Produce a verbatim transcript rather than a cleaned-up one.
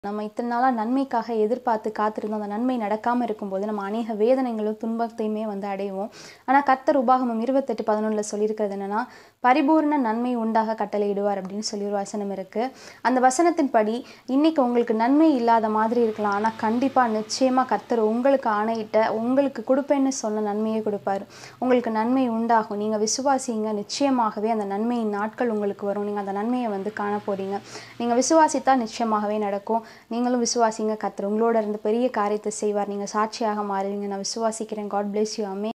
நம்ம இத்தனை நாளா நன்மைக்காக எதிர்பார்த்து காத்திருந்தோம். அந்த நன்மை நடக்காம இருக்கும்போது நம்ம அநேக வேதனைகளும் துன்பத்தையுமே வந்து அடைவோம். ஆனா கர்த்தர் உபாகமம் இருபத்தெட்டு பதினொன்றுல சொல்லியிருக்கிறது என்னன்னா, பரிபூர்ண நன்மை உண்டாக கட்டளையிடுவார் அப்படின்னு சொல்லி ஒரு வசனம் இருக்கு. அந்த வசனத்தின்படி இன்னைக்கு உங்களுக்கு நன்மை இல்லாத மாதிரி இருக்கலாம். ஆனா கண்டிப்பா நிச்சயமா கர்த்தர் உங்களுக்கு ஆணையிட்ட உங்களுக்கு கொடுப்பேன்னு சொன்ன நன்மையை கொடுப்பாரு. உங்களுக்கு நன்மை உண்டாகும். நீங்க விசுவாசிங்க, நிச்சயமாகவே அந்த நன்மையின் நாட்கள் உங்களுக்கு வரும். நீங்க அந்த நன்மையை வந்து காண போறீங்க. நீங்க விசுவாசித்தா நிச்சயமாகவே நடக்கும். நீங்களும் விசுவாசிங்க, கர்த்தர் உங்களோட இருந்து பெரிய காரியத்தை செய்வார். நீங்க சாட்சியாக மாறுவீங்க. நான் விசுவாசிக்கிறேன். God bless you. ஆமென்.